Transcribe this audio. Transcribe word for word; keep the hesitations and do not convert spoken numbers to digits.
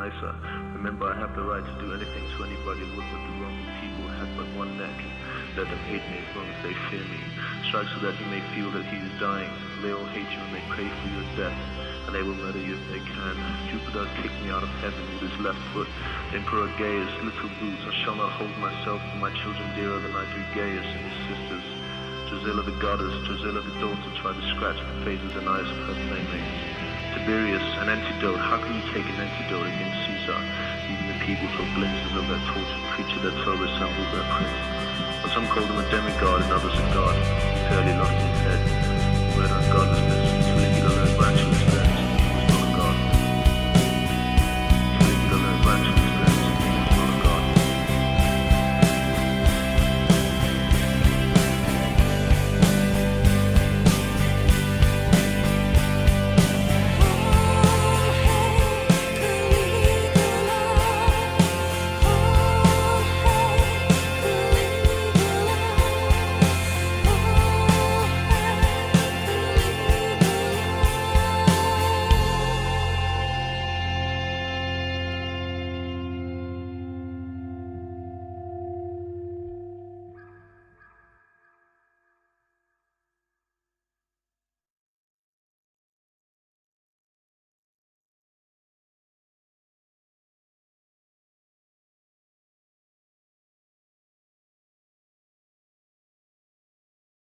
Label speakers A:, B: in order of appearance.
A: nicer. Remember, I have the right to do anything to anybody. Look what the Roman people had but one neck. Let them hate me as long as they fear me. Strike so that you may feel that he is dying. They all hate you and they pray for your death. And they will murder you if they can. Jupiter kicked me out of heaven with his left foot. Emperor Gaius, little boots, I shall not hold myself and my children dearer than I do Gaius and his sisters. Drusilla the goddess, Drusilla the daughter, tried to scratch the faces and eyes of her playmates. Tiberius, an antidote. How can you take an antidote against Caesar? Even the people saw glimpses of that tortured creature that so resembled their prince. But some called him a demigod and others a